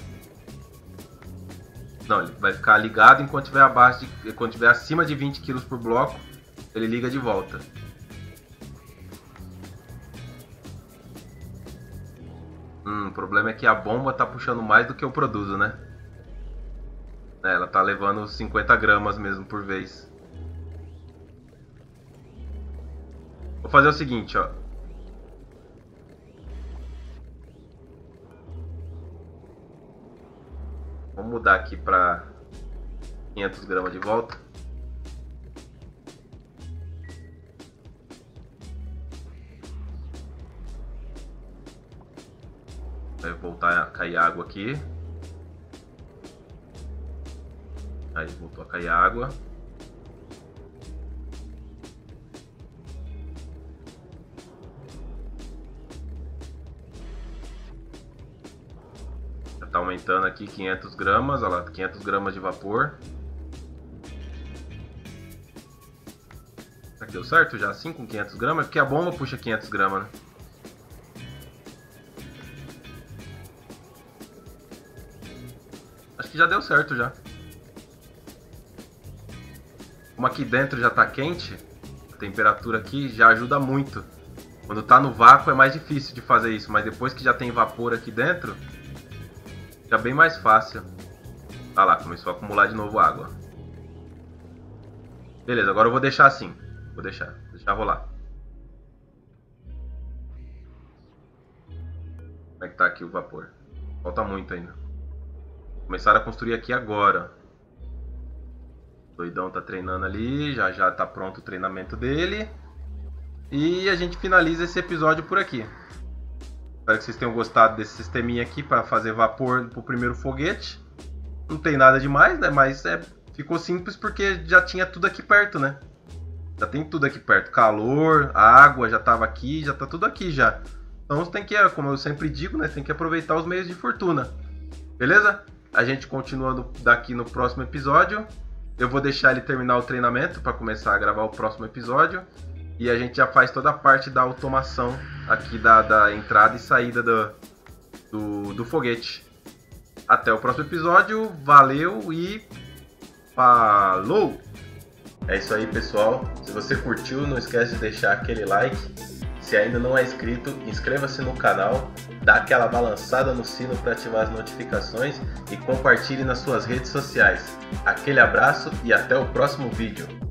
Não, ele vai ficar ligado enquanto estiver abaixo quando estiver acima de 20 kg por bloco, ele liga de volta. O problema é que a bomba tá puxando mais do que eu produzo, né? Ela tá levando 50 gramas mesmo por vez. Vou fazer o seguinte, ó. Vamos mudar aqui para 500 gramas de volta. Vai voltar a cair água aqui. Aí voltou a cair água. Já tá aumentando aqui 500 gramas, olha lá, 500 gramas de vapor. Será que deu certo já assim com 500 gramas? É porque a bomba puxa 500 gramas, né? Acho que já deu certo já. Como aqui dentro já tá quente, a temperatura aqui já ajuda muito. Quando tá no vácuo é mais difícil de fazer isso, mas depois que já tem vapor aqui dentro, fica bem mais fácil. Tá lá, começou a acumular de novo água. Beleza, agora eu vou deixar assim. Vou deixar rolar. Como é que tá aqui o vapor? Falta muito ainda. Começaram a construir aqui agora. O doidão tá treinando ali, já tá pronto o treinamento dele. E a gente finaliza esse episódio por aqui. Espero que vocês tenham gostado desse sisteminha aqui para fazer vapor pro primeiro foguete. Não tem nada demais, né? Mas ficou simples porque já tinha tudo aqui perto, né? Já tem tudo aqui perto. Calor, água já tava aqui, já tá tudo aqui já. Então você tem que, como eu sempre digo, né? Tem que aproveitar os meios de fortuna. Beleza? A gente continua daqui no próximo episódio. Eu vou deixar ele terminar o treinamento para começar a gravar o próximo episódio. E a gente já faz toda a parte da automação aqui da entrada e saída do foguete. Até o próximo episódio. Valeu e falou! É isso aí, pessoal. Se você curtiu, não esquece de deixar aquele like. Se ainda não é inscrito, inscreva-se no canal, dá aquela balançada no sino para ativar as notificações e compartilhe nas suas redes sociais. Aquele abraço e até o próximo vídeo.